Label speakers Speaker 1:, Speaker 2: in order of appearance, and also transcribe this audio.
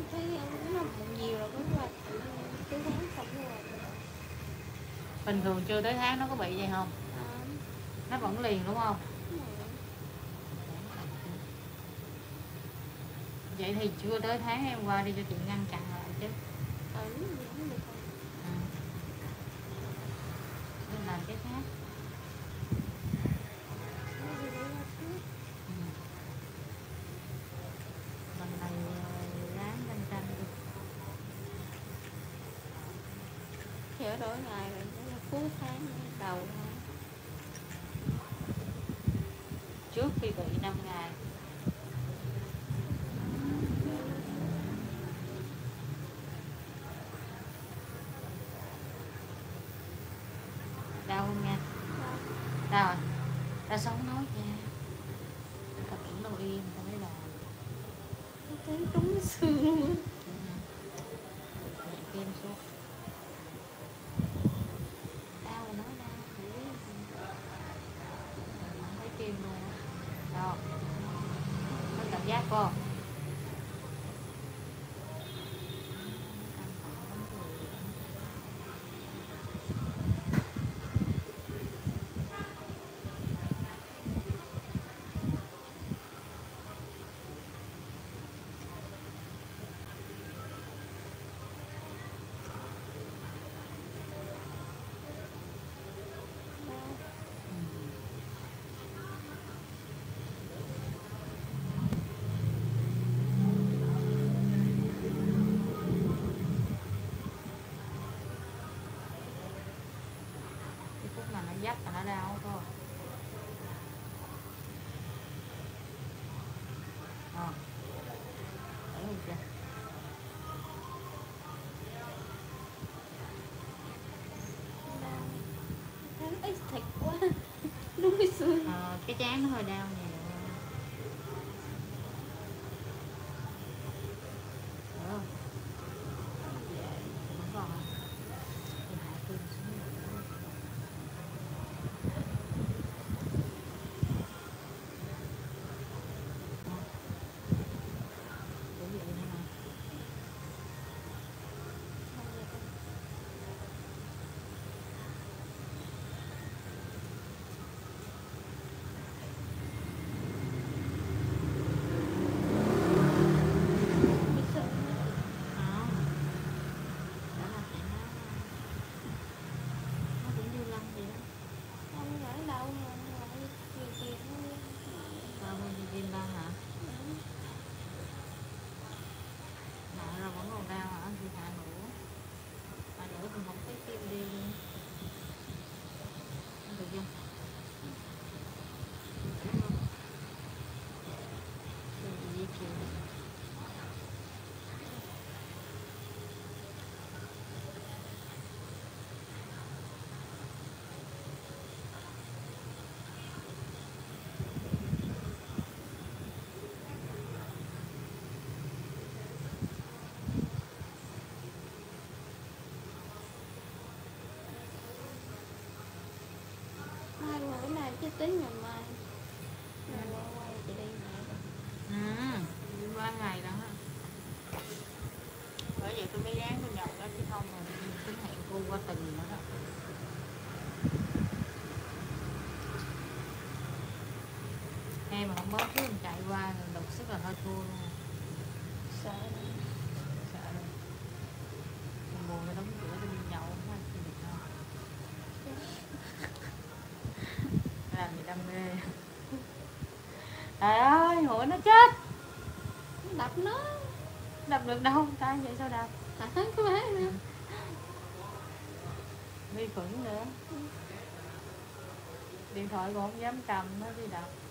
Speaker 1: thấy nó nhiều rồi, có qua tới tháng xong rồi.
Speaker 2: Bình thường chưa tới tháng nó có bị vậy không? Nó vẫn liền đúng không? Vậy thì chưa tới tháng em qua đi cho chị ngăn chặn lại chứ. Nên làm cái khác. Lần này ráng canh canh đi.
Speaker 1: Chở đổi ngày rồi, cuối tháng đầu thôi.
Speaker 2: Trước khi bị 5 ngày. Đau không nha? Đau rồi. Ta sống nói nha. Ta cũng đâu yên, ta mới làm.
Speaker 1: Thấy trúng xương luôn.
Speaker 2: Kim xuống. Đau rồi, nói đau. Không thấy kim luôn. Đó. Có cảm giác không? Mà nó dắt là nó đau thôi. Thấy không chưa?
Speaker 1: Thấy ít thịt quá. Đúng cái xương.
Speaker 2: Cái trán nó hơi đau nhiều.
Speaker 1: Chứ tính ngày mai quay chị đi
Speaker 2: ngày. 3 ngày đó. Bởi vậy tôi mới dán tôi nhậu đó, chứ không là tính hẹn cô qua tuần nữa đó. Em mà không bớt chứ mình chạy qua đục sức là hơi thua luôn.
Speaker 1: sợ
Speaker 2: Sợ mình buồn nó đóng cửa tôi đi nhậu không ăn được đâu. Làm gì đam mê. Trời ơi, hủa nó chết.
Speaker 1: Đập nó.
Speaker 2: Đập được đâu, tay vậy sao đập?
Speaker 1: Cái má nữa.
Speaker 2: Vi khuẩn nữa. Điện thoại còn không dám cầm nó đi đập.